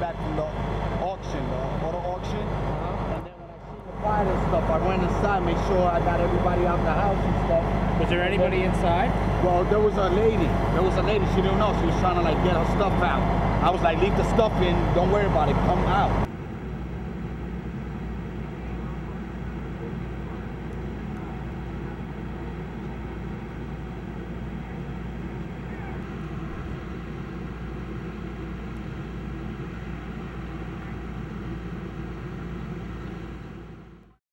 back from the auction, the auto auction. And then when I seen the fire and stuff, I went inside, made sure I got everybody out the house and stuff. Was there anybody inside? Well, there was a lady. She didn't know. She was trying to like get her stuff out. I was like, leave the stuff in. Don't worry about it. Come out.